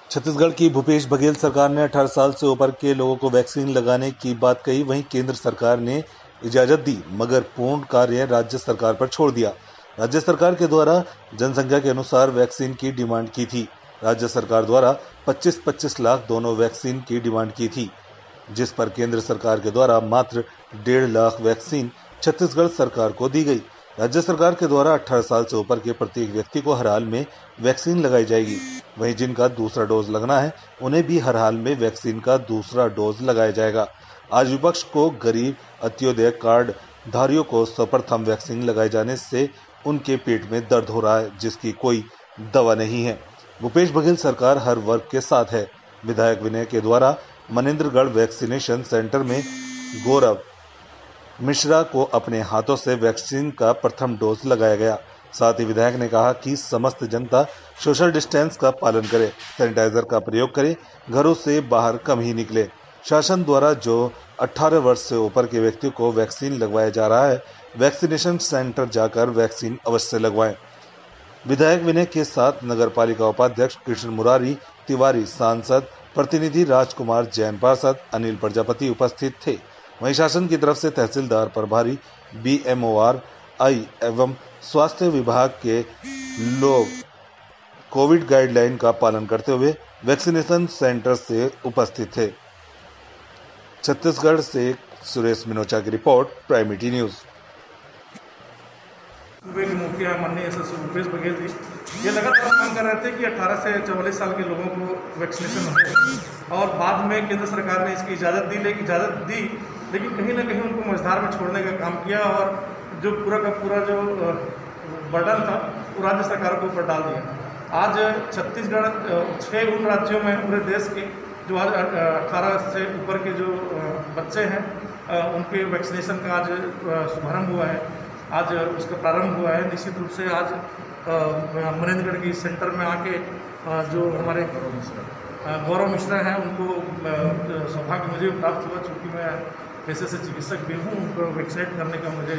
छत्तीसगढ़ की भूपेश बघेल सरकार ने 18 साल से ऊपर के लोगों को वैक्सीन लगाने की बात कही। वहीं केंद्र सरकार ने इजाजत दी, मगर पूर्ण कार्य राज्य सरकार पर छोड़ दिया। राज्य सरकार के द्वारा जनसंख्या के अनुसार वैक्सीन की डिमांड की थी। राज्य सरकार द्वारा 25-25 लाख दोनों वैक्सीन की डिमांड की थी, जिस पर केंद्र सरकार के द्वारा मात्र 1.5 लाख वैक्सीन छत्तीसगढ़ सरकार को दी गई। राज्य सरकार के द्वारा 18 साल से ऊपर के प्रत्येक व्यक्ति को हर हाल में वैक्सीन लगाई जाएगी। वहीं जिनका दूसरा डोज लगना है, उन्हें भी हर हाल में वैक्सीन का दूसरा डोज लगाया जाएगा। आज विपक्ष को गरीब अंत्योदय कार्ड धारियों को सर्वप्रथम वैक्सीन लगाए जाने से उनके पेट में दर्द हो रहा है, जिसकी कोई दवा नहीं है। भूपेश बघेल सरकार हर वर्ग के साथ है। विधायक विनय के द्वारा मनेन्द्रगढ़ वैक्सीनेशन सेंटर में गौरव मिश्रा को अपने हाथों से वैक्सीन का प्रथम डोज लगाया गया। साथ ही विधायक ने कहा कि समस्त जनता सोशल डिस्टेंस का पालन करे, सैनिटाइजर का प्रयोग करे, घरों से बाहर कम ही निकले। शासन द्वारा जो 18 वर्ष से ऊपर के व्यक्ति को वैक्सीन लगवाया जा रहा है, वैक्सीनेशन सेंटर जाकर वैक्सीन अवश्य लगवाएं। विधायक विनय के साथ नगरपालिका उपाध्यक्ष कृष्ण मुरारी तिवारी, सांसद प्रतिनिधि राजकुमार जैन, पार्षद अनिल प्रजापति उपस्थित थे। वहीं शासन की तरफ से तहसीलदार प्रभारी, BMORI एवं स्वास्थ्य विभाग के लोग कोविड गाइडलाइन का पालन करते हुए वैक्सीनेशन सेंटर से उपस्थित थे। छत्तीसगढ़ से सुरेश मिनोचा की रिपोर्ट, प्राइमिटी न्यूज़। सूबे के मुखिया माननीय यशस्वी भूपेश बघेल जी ये लगातार मांग कर रहे थे कि 18 से 44 साल के लोगों को वैक्सीनेशन हो, और बाद में केंद्र सरकार ने इसकी इजाज़त दी, लेकिन कहीं ना कहीं उनको मझधार में छोड़ने का काम किया और जो पूरा का पूरा जो बर्डन था वो राज्य सरकार के ऊपर डाल दिया। आज छत्तीसगढ़ 6 उन राज्यों में पूरे देश के जो आज 18 से ऊपर के जो बच्चे हैं उनके वैक्सीनेशन का आज शुभारंभ हुआ है, आज उसका प्रारंभ हुआ है। निश्चित रूप से आज मनेन्द्रगढ़ की सेंटर में आके जो हमारे गौरव मिश्रा हैं उनको सौभाग्य मुझे प्राप्त हुआ, चूँकि मैं पेशे से चिकित्सक भी हूँ, उनको वैक्सीनेट करने का मुझे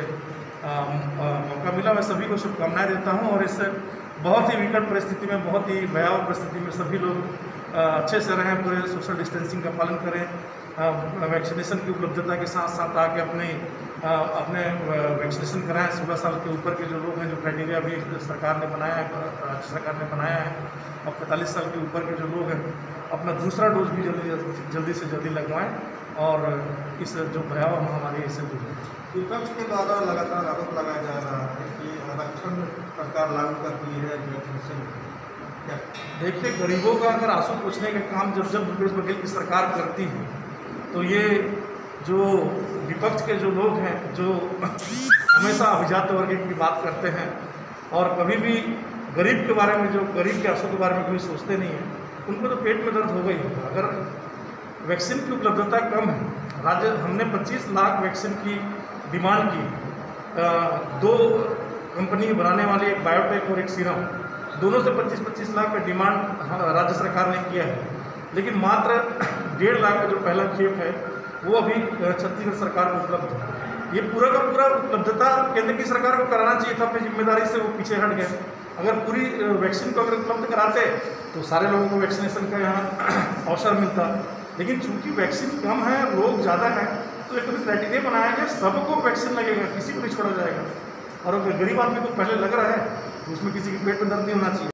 मौका मिला। मैं सभी को शुभकामनाएं देता हूँ और इस बहुत ही विकट परिस्थिति में, बहुत ही भयावह परिस्थिति में सभी लोग अच्छे से रहें, पूरे सोशल डिस्टेंसिंग का पालन करें, वैक्सीनेशन की उपलब्धता के साथ साथ आके अपने वैक्सीनेशन कराएं। 16 साल के ऊपर के जो लोग हैं, जो क्राइटेरिया भी सरकार ने बनाया है, राज्य सरकार ने बनाया है, और 45 साल के ऊपर के जो लोग हैं अपना दूसरा डोज भी जल्दी से जल्दी लगवाएं और इस जो भयावह महामारी इससे दूर है। विपक्ष के द्वारा लगातार आरोप लगाया जा रहा है कि आरक्षण सरकार लागू करती है वैक्सीनेशन। देखिए, गरीबों का अगर आंसू पूछने का काम जब भूपेश बघेल की सरकार करती है, तो ये जो विपक्ष के जो लोग हैं, जो हमेशा अभिजात वर्ग की बात करते हैं और कभी भी गरीब के बारे में, जो गरीब के आंसू के बारे में कभी सोचते नहीं हैं, उनको तो पेट में दर्द हो गई होगा। अगर वैक्सीन की उपलब्धता कम है, हमने 25 लाख वैक्सीन की डिमांड की, 2 कंपनी बनाने वाली, एक बायोटेक और एक सीरम, दोनों से 25-25 लाख का डिमांड राज्य सरकार ने किया है, लेकिन मात्र 1.5 लाख का जो पहला खेप है वो अभी छत्तीसगढ़ सरकार को उपलब्ध है। ये पूरा का पूरा उपलब्धता केंद्र की सरकार को कराना चाहिए था, अपनी जिम्मेदारी से वो पीछे हट गए। अगर पूरी वैक्सीन को अगर उपलब्ध कराते तो सारे लोगों को वैक्सीनेशन का यहाँ अवसर मिलता, लेकिन चूंकि वैक्सीन कम है, लोग ज़्यादा हैं, तो एक क्राइटेरिया बनाया गया, सबको वैक्सीन लगेगा, किसी को नहीं छोड़ा जाएगा। और अगर गरीब आदमी को पहले लग रहा है तो उसमें किसी के पेट में दर्द नहीं होना चाहिए।